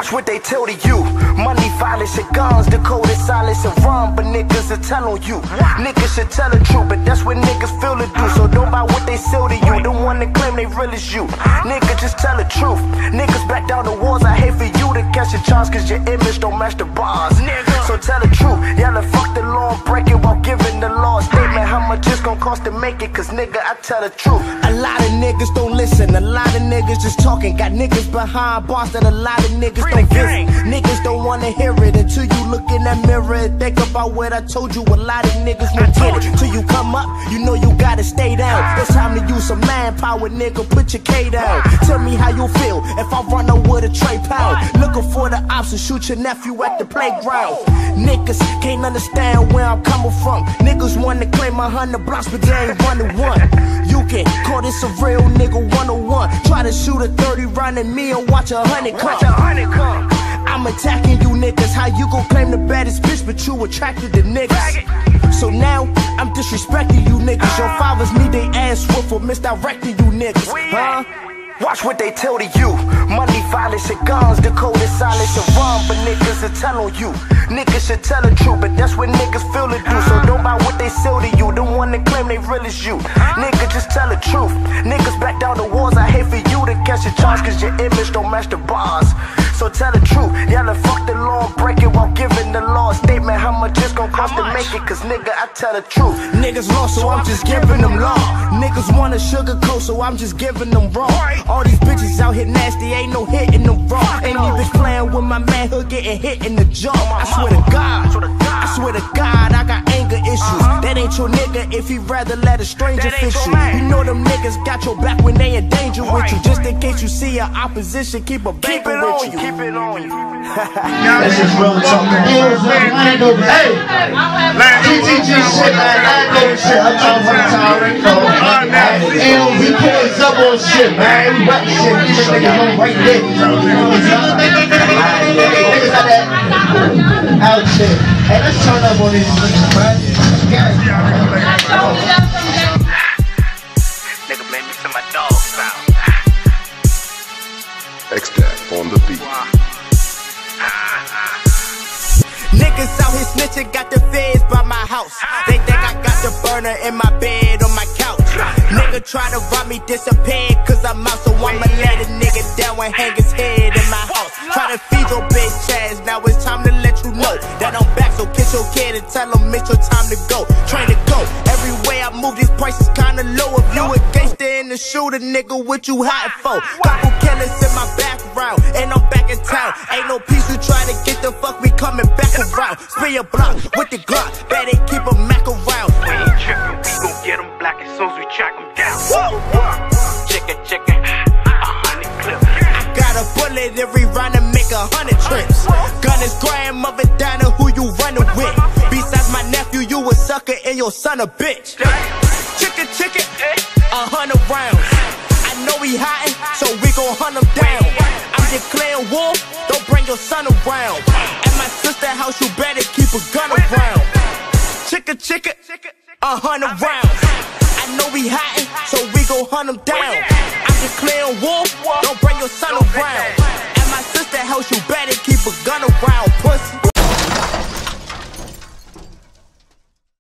Watch what they tell to you. Money, violence, and guns, decoded silence and run. But niggas will tell on you. Niggas should tell the truth, but that's what niggas feel to do. So don't buy what they sell to you. The one that claim they real is you. Nigga, just tell the truth. Niggas back down the walls. I hate for you to catch a charge, cause your image don't match the bars. So tell the truth. Y'all fuck the law and break it while giving the law a statement. How much it's gonna cost to make it? Cause nigga, I tell the truth. A lot of niggas don't listen. A lot of niggas just talking. Got niggas behind bars that a lot of niggas don't visit. Niggas don't wanna hear it until you look in that mirror and think about what I told you. A lot of niggas won't get it. Till you come up, you know you gotta stay down. It's time to use some manpower, nigga. Put your K down. Tell me how you feel if I run up with a tray pound. Looking for the ops and shoot your nephew at the playground. Niggas can't understand where I'm coming from. Niggas wanna claim 100 blocks, but they ain't running one. You can call this a real nigga 101. Try to shoot a 30 round at me and watch 100 come. I'm attacking you niggas. How you gon' claim the baddest bitch, but you attracted to niggas? So now I'm disrespecting you niggas. Your fathers need they ass whooped for misdirecting you niggas, huh? Watch what they tell to you. Money, violence, and guns, decoded silence and run. But niggas will tell on you. Niggas should tell the truth, but that's what niggas feel to do. So don't buy what they sell to you. The one that claim they real is you. Nigga, just tell the truth. Niggas back down the walls. I hate for you to catch a charge, cause your image don't match the bars. So tell the truth. Y'all fuck the law and break it while giving the law a statement. How much it's gonna cost to make it? Cause nigga, I tell the truth. Niggas lost, so I'm just giving them law. Niggas want a sugarcoat, so I'm just giving them raw. All these bitches out here nasty, ain't no hitting them raw. Ain't even playing with my manhood, getting hit in the jaw. I swear to God, I swear to God, I got anger issues. That ain't your nigga if he rather let a stranger fish you. You know them niggas got your back when they in danger with you. Just in case you see your opposition, keep a banker with you. Keep it on you. That's just real talk. Hey, TTG shit, man. Landover shit. I'm talking about the time already. And we pulling up on shit, man. We rap shit. These niggas on right there. Niggas got that out shit. Hey, let's turn up on these niggas, man. Nigga made me send my dog out. X-Dap on the beat. Niggas out here snitching, got the feds by my house. They think I got the burner in my bed on my couch. Nigga try to rob me, disappear, cause I'm out, so I'ma let a nigga down and hang his head in my house. Try to feed your bitch ass, now it's time to let you know that I'm back, so kiss your kid and tell him it's your time to go. Train to go, every way I move, these prices kinda low. If you a gangster in the shooter, nigga, what you hiding for? Couple killers in my background, and I'm back in town. Ain't no peace, you try to get the fuck, we coming back around. Spin your block with the Glock, better keep a Mac around. We ain't trippin', we gon' get them black as soon as we track them down. Chicken, 100 clips. I got a bullet every round to make 100 trips. Gun is grandmother down to who you running with. Besides my nephew, you a sucker and your son a bitch. Chicken, 100 rounds. I know he hiding, so we gon' hunt him down. I'm declaring war, don't bring your son around. At my sister's house, you better keep a gun around. Chicken, 100 rounds. I know he hiding, so we gon' hunt him down. I'm declaring war, don't bring your son around. At my sister's house, you better keep a gun around.